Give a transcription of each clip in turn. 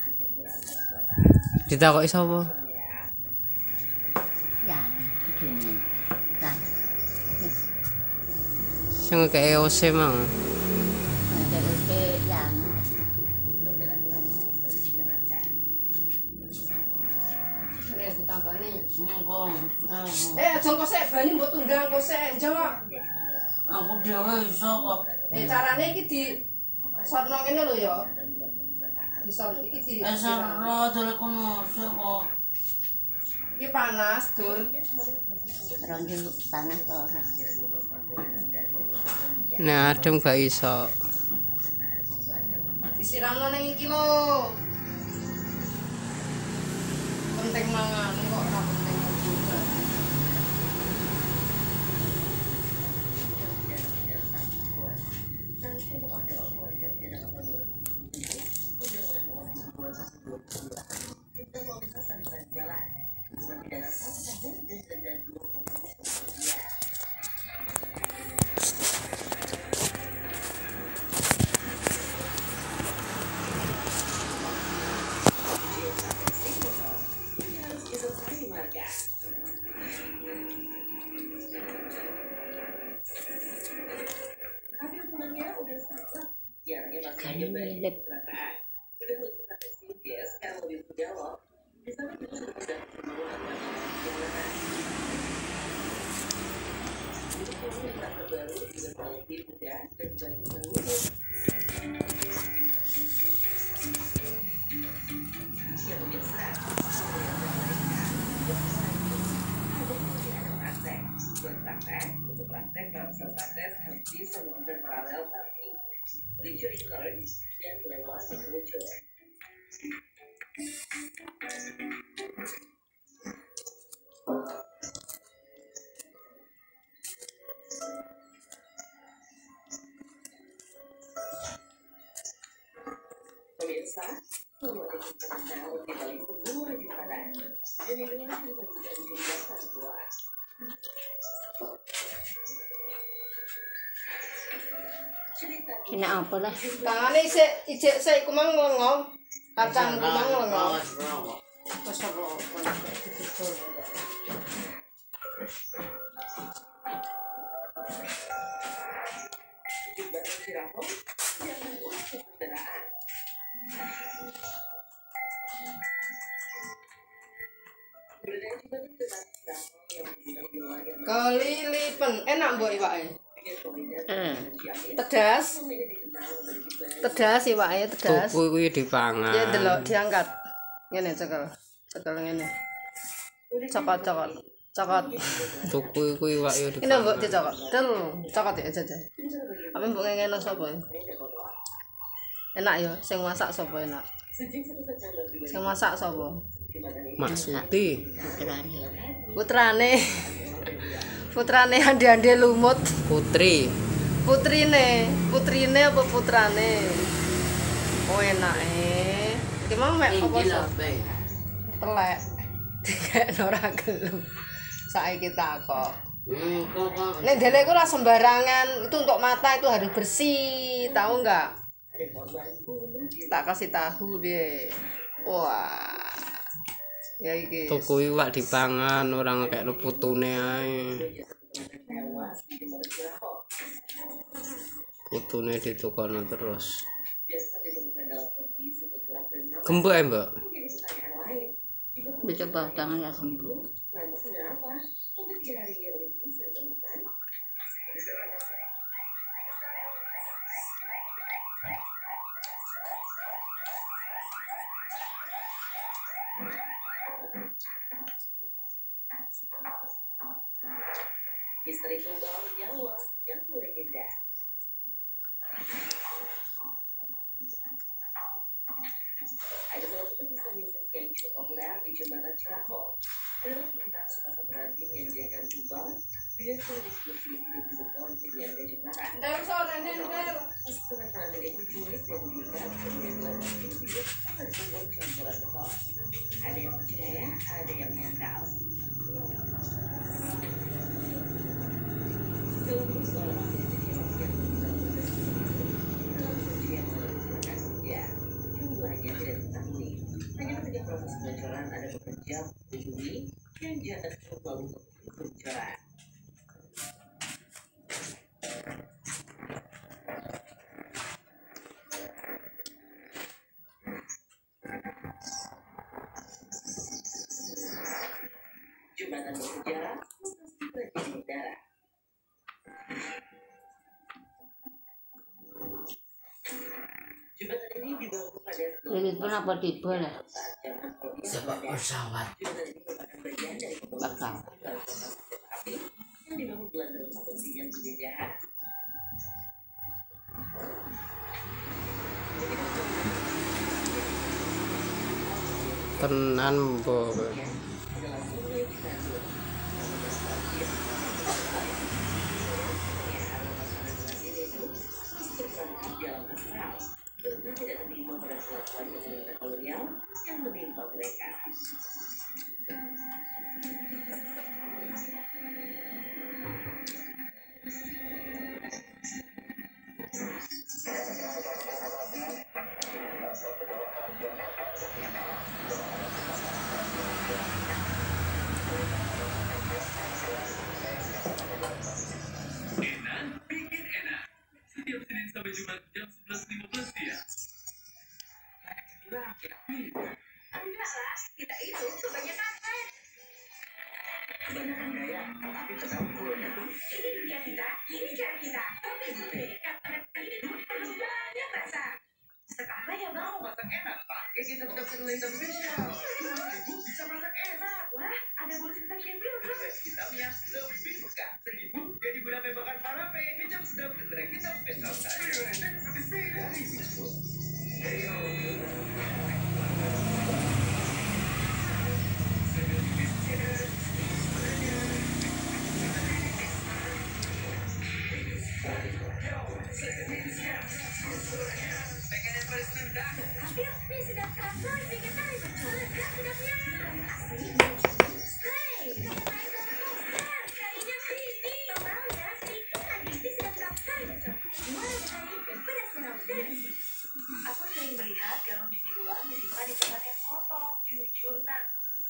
Ditakoki sapa? Ya, begini. Kan. Sing ngekeki OC mang. Oke, yang ditambani. ngomong. Aja kok sik banyu mbok tundang kok sik njok. Aku dhewe iso kok. Carane iki di sorno ngene lho ya. Di sorno iki di. Esara dole kono kok. Iki panas, Dur. Ronjo panas to ora. Nek adem gak iso. Disiramno ning iki lho. Penting mangan kok ora penting juga. Pemirsa, semua diperkenalkan di balik sebuah jembatan. Dan inilah yang bisa dijadikan dua. Kena apa lah? Tangane ijek sik iku mang lengo. Kacang iku mang lengo. Wes ora kelilipan enak mbok iwake. Tedas. Tedas iwake, tedas. Tuku kuwi dipangan. Ya delok diangkat. Ngene cekel. Cekel ngene. Cokot-cokot. Cokot. Tuku kuwi iwake Ini dipangan. mbok dicokot. Del, cokot ya aja. Apa mbok ngene sapa? Enak ya, sing masak sapa enak? Sing masak sapa? Maksuti. Putrane. Putrane ande-ande lumut. Putri. Putrine apa putrane? Oh enake. Iki mau mek apa sih? Telek. Dikekno ora gelem. Saiki takok. Nek dene iku ora sembarangan, itu untuk mata itu harus bersih, tahu enggak? Tak kasih tahu piye. Wah. Ya iki. Tuku iwak dipangan ora ngekekno putune ae. Putune ditukono terus. Gembok ya, Mbak? Coba tangan ya sembuh. Misteri tunggal Jawa yang legenda. Ada salah satu kisah mistis yang cukup populer di jembatan Ciracol. Adalah tentang sepasang pengantin yang jaga tumbal dengan kondisi hidup di pohon penyangga jembatan. Setengah pengantin itu diculik dan diikat, kemudian dilakukan hidup pada sebuah campuran beton. Ada yang percaya, ada yang menyangkal. Tunggu seorang istri yang dalam ujian melakukan kerja. Jumlahnya sebelumnya tidak diketahui. Hanya ketika proses pengecoran ada pekerja pribumi yang diatas coba untuk pengecoran. Jembatan bersejarah terjadi udara. Jembatan ini dibangun pada Ini pun apa tiba lah? saat zaman kolonial. Sebab pesawat. Jembatan ini merupakan bagian dari Bakal. api yang dibangun Belanda untuk kepentingan penjajahan. Tenan bu. Adalah sungai Cisadur. Karena tidak terima pada kelakuan pemerintah kolonial yang menimpa mereka. Enak bikin enak. Setiap Senin sampai Jumat jam 11.15 siang. Enggak lah, kita itu kebanyakan kebanyakan gaya, tapi tetap cool. Ini dunia kita, ini cara kita. Tapi gue, karena ini dulu perlu banyak rasa. Sekarang yang mau masak enak, pakai kita bukan Laser Special. 2.000 bisa masak enak. Wah, ada bonus kita bro. Hitamnya lebih buka. 1.000 jadi guna bakar parape. Kecap sedap beneran hitam spesial saya. Dan sampai dari Mixfood. Pengen yang paling sedap. Tapi ini sedap kasar, bikin tadi betul. Sedapnya asli. Hey, kamu main roller coaster, kalinya creepy. Totalnya sedikit lagi, ini sedap kasar betul. Gimana tadi? Pedas benar. Aku sering melihat galon cuci ulang disimpan di tempat yang kotor. Jujur, Nang.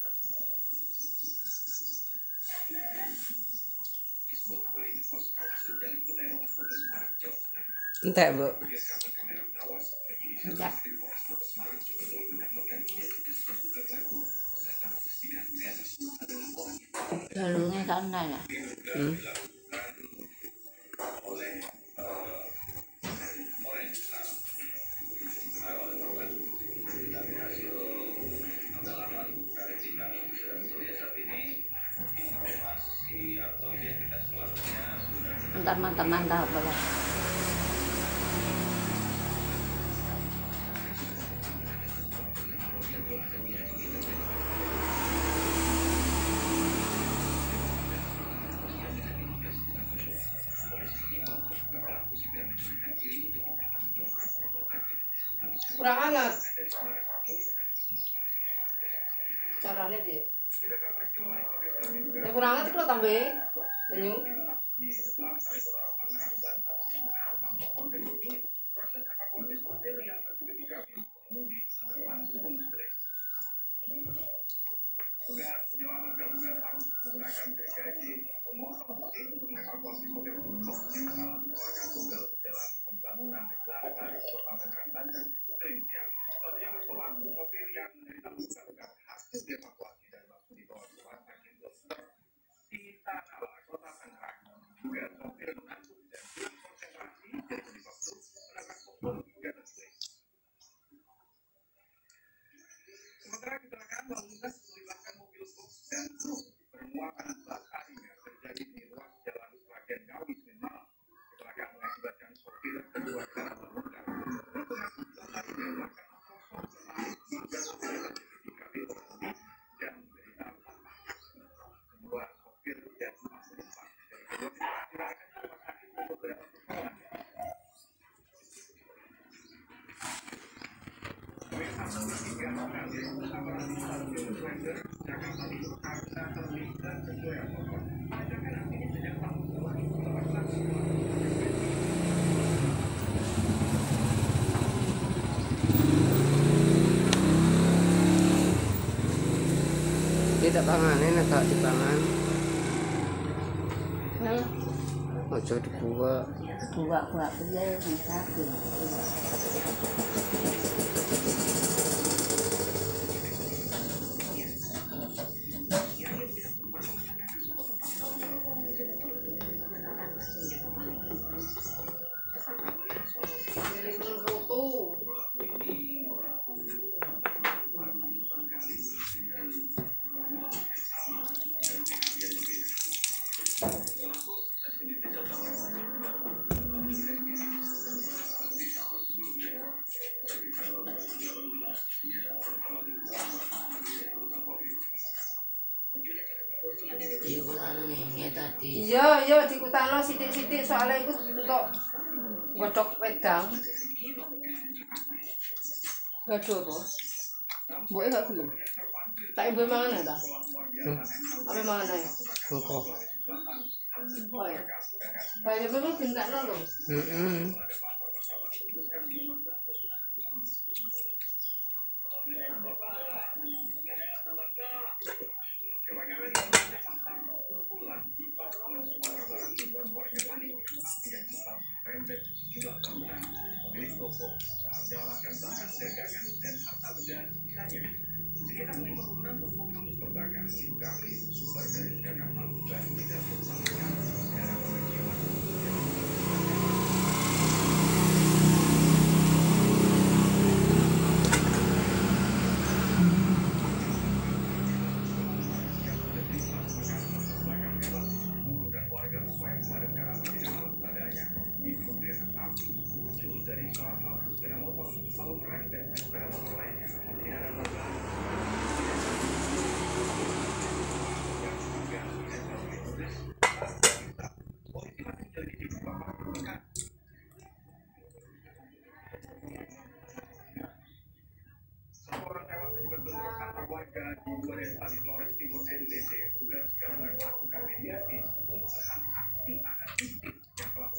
Entek bu. Enggak. Jalurnya sana lah. Mantap boleh. Kurang hangat. Caranya dia. Yang kurang hangat itu lo tambah banyu. Tugas penyelamat gabungan harus menggunakan gergaji memotong bukti untuk mengevakuasi sopir truk yang mengalami kecelakaan tunggal di jalan pembangunan Jakarta di Kota Tangerang, Banten, Senin siang. Satu yang pelaku sopir yang menderita luka hasil dievakuasi dan langsung dibawa ke rumah sakit Dokter Sitanala, Kota Tangerang. Juga sopir mengantuk dan hilang konsentrasi jadi penyebab truk menabrak pohon hingga terguling. Sementara kecelakaan lalu lintas melibatkan mobil box dan truk bermuatan plat harinya terjadi di ruas jalan Sragen Ngawi Senin malam. Kecelakaan mengakibatkan sopir kedua kendaraan terluka. Mengaku telah dilakukan kosong hingga terjadi di kabin pengemudi dan menderita patah. Kedua sopir dan lima penumpang dari kedua kendaraan dilarikan ke rumah sakit untuk beberapa pertolongan. Tiga orang bersama di stasiun Klender, Jakarta Timur karena terlibat pencurian motor. Pajakan ini sejak tahun 2018. tidak pangan ini gak dipangan. Nah, Ojo dibuat. buat piye misake. Iku anu ngene tadi. Iya dikutano sithik-sithik soalnya iku untuk godhog wedang. Gaduh apa? Mboke gak gelem. Tak ibu mangan ta? Apa mangan ae? Engko. Oh ya. Banyak memang dintakno lho. Heeh. Pemilik toko saat menyelamatkan barang dagangan dan harta benda sisanya. Sekitar 56 toko kamus terbakar dikali sumber dari Jakarta dan tidak merupakan daerah pemukiman. Dari salah satu sepeda motor lalu merembet ke sepeda motor lainnya. Di hadapan seorang tewas dan juga beberapa warga di dua desa di Flores Timur NTT juga sedang melakukan mediasi untuk menahan aksi anarkistik yang telah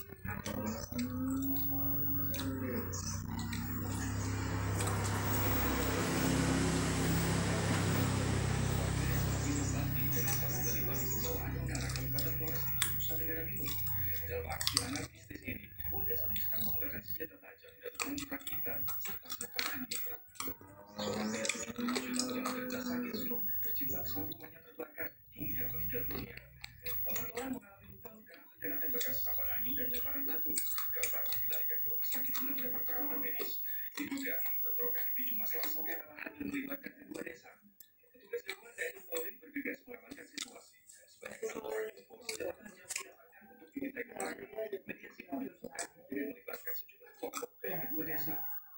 dalam aksi anarkistis ini, warga saling-serang menggunakan senjata tajam dan pengunjuk rakitan serta serangannya. Seorang pria 77 tahun yang menderita sakit stroke terjebak saat rumahnya terbakar hingga meninggal dunia. Empat orang mengalami luka-luka terkena tembakan senapan angin dan lemparan batu. Keempat dilarikan ke rumah sakit untuk mendapat perawatan medis. Diduga bentrokan dipicu masalah sengketa lahan yang melibatkan kedua desa. Petugas gabungan TNI Polri bergegas mengamankan situasi. Sebanyak 6 orang polisi dan penasihat diamankan untuk dimintai keterangan. Mediasi pun dilakukan dengan melibatkan sejumlah tokoh dari kedua desa.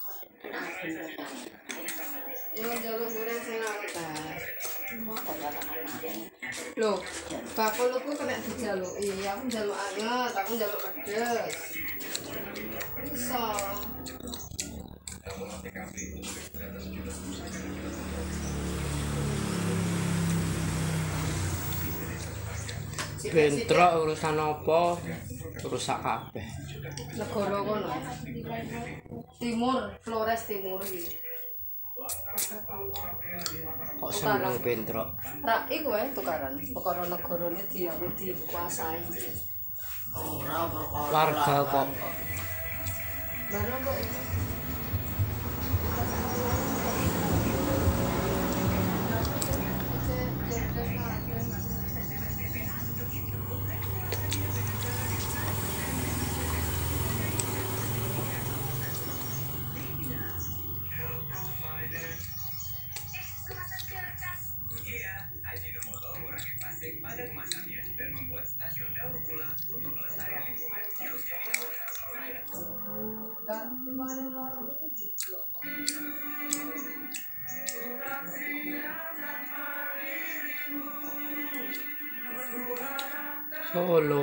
Yo jaluk goreng sing awet ta. Mau ora anake. Lho, bakul ku kena dijaluki. Aku njaluk anget, aku njaluk pedes. Iso. Bentrok urusan apa? Rusak kabeh. Negara kono. Timur, Flores Timur iki. Kok seneng bentrok? Ra iku wae tukaran. Perkara negarane dikuasai. Ora perkara. Warga kok Baru kok Ajinomoto mengurangi plastik pada kemasannya dan membuat stasiun daur ulang untuk melestarikan lingkungan terus jadi Solo.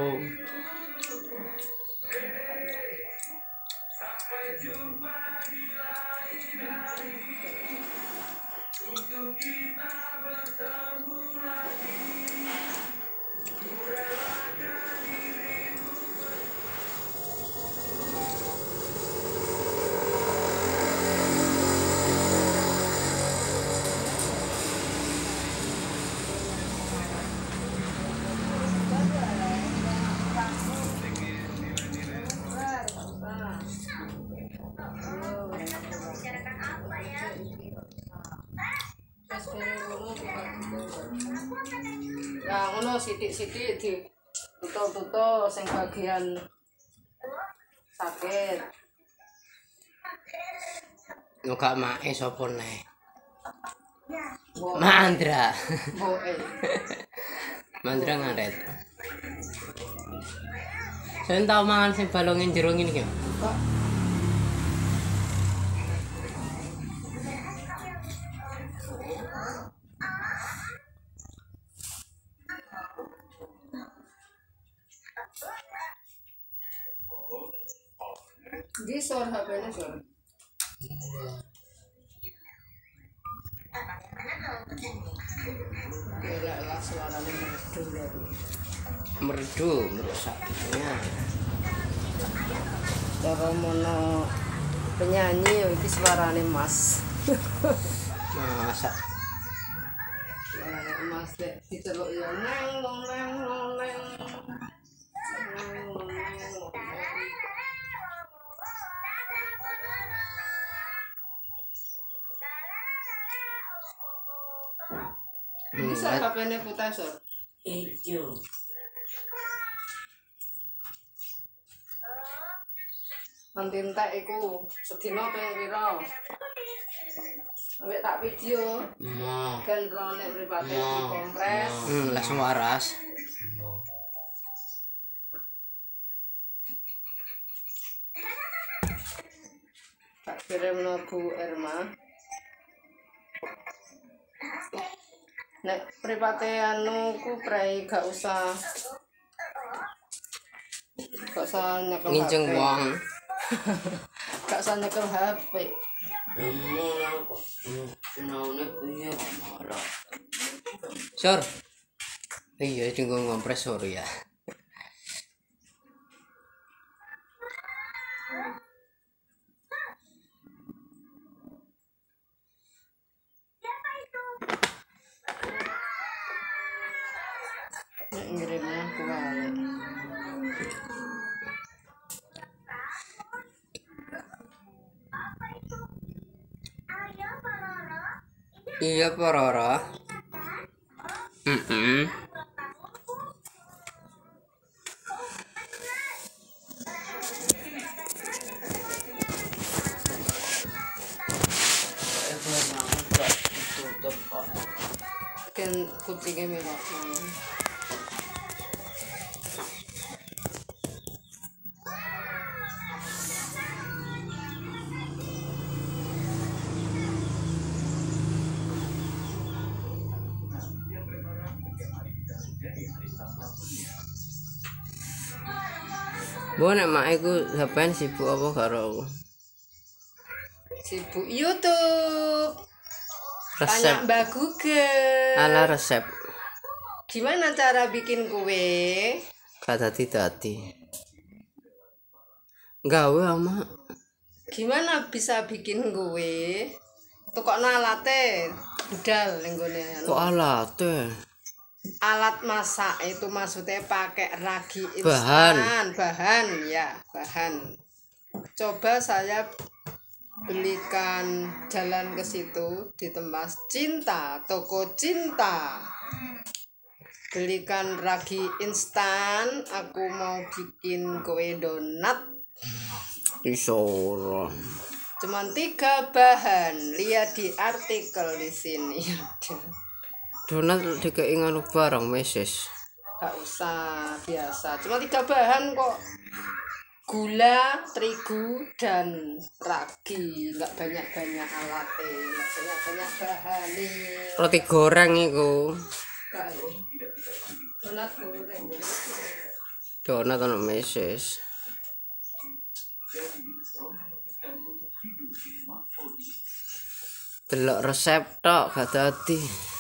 Nah, ngono sithik-sithik di tutul-tutul sing bagian sakit. Nuka mae sapa neh? Mbok Mandra. mboke. Mandra ngaret. Saya tau mangan sing balongin jero ngene iki. Kok di sor HP-nya sor. Gila lah suaranya merdu. Merusaknya. Cara mono penyanyi iki suarane Mas. Masa Suarane Mas dek diceluk ya neng neng neng. Bisa HP-nya putih sor. Ijo. Nanti entek iku sedina ping pira? Ambek tak video Mo. kan rone mripate dikompres. langsung waras. Tak kirimno Bu Erma. Nek mripate anu ku prei gak usah nyekel Nginjeng HP. wong. Gak usah nyekel HP. Mo nang kok. Naune piye marah. Sor. Iya, tunggu kompresor ya. Nek ngirimnya kuali. Iya, Pororo. Kan kucingnya melok. Bu nek mak iku sampean sibuk apa karo aku? Sibuk YouTube. Tanya Resep Mbak Google. ala resep. Gimana cara bikin kue? Gak dadi. Gawe ama. Gimana bisa bikin kue? Tukokno alate budal ning gone. Kok alate? Alat masak itu maksudnya pakai ragi instan. Bahan. Coba saya belikan jalan ke situ di tempat Cinta, toko Cinta. Belikan ragi instan, aku mau bikin kue donat. Isoro. Cuman 3 bahan, lihat di artikel di sini. Donat dikei ngono barang meses. Gak usah, biasa. Cuma 3 bahan kok. Gula, terigu, dan ragi. Nggak banyak-banyak alatnya, nggak banyak-banyak bahan nih. Roti goreng iku. Donat goreng. Donat ono meses. Delok resep tok gak dadi.